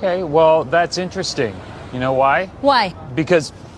Okay, well, that's interesting. You know why? Why? Because